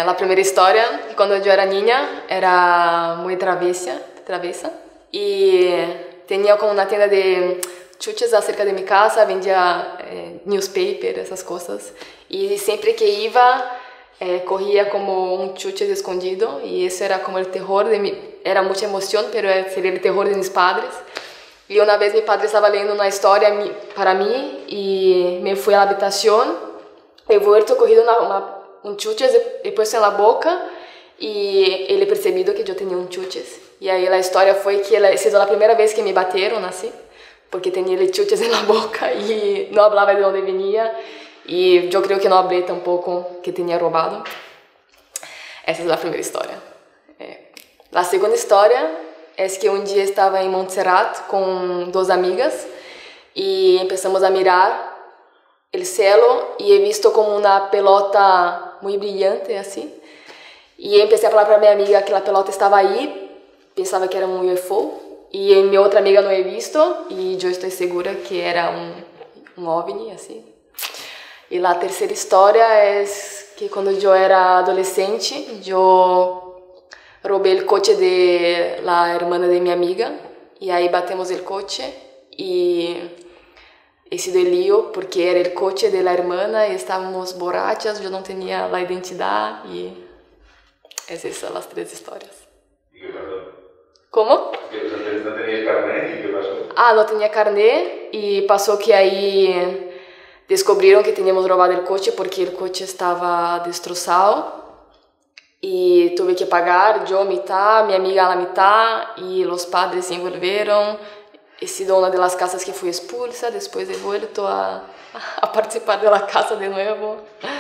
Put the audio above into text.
a primeira história, que quando eu era niña, era muito travessa, e tinha como uma tenda de chuches acerca de minha casa, vendia newspaper, essas coisas, e sempre que ia, corria como um chuches escondido, e isso era como o terror de mim, era muita emoção, mas seria o terror de meus padres. E uma vez meu padre estava lendo uma história para mim, e me fui à habitação, he vuelto, corrido um chuches e puesto na boca, e ele percebido que eu tinha um chuches. E aí a história foi que ela sido a primeira vez que me bateram assim, porque tinha ele chuches na boca e não falava de onde vinha, e eu creio que não falei tampouco que tinha roubado. Essa é a primeira história. A segunda história é que um dia estava em Montserrat com duas amigas e começamos a mirar o cielo e he visto como uma pelota muito brilhante assim, e comecei a falar para minha amiga que a pelota estava aí, pensava que era um UFO, e minha outra amiga não he visto, e eu estou segura que era um OVNI assim. E a terceira história é que quando eu era adolescente, eu roubei o coche de la hermana de minha amiga, e aí batemos o coche e esse delírio, porque era o coche da hermana e estávamos borrachas, eu não tinha a identidade, e essas são as três histórias. ¿Y qué pasó? Como? ¿No tenías carnet? ¿Y qué pasó? Ah, não tinha carnet, e passou que aí descobriram que tínhamos roubado o coche porque o coche estava destroçado, e tive que pagar, eu mitad, minha amiga a mitad, e os padres se envolveram. He sido una de las casas que fui expulsa, después he vuelto a participar de la casa de nuevo.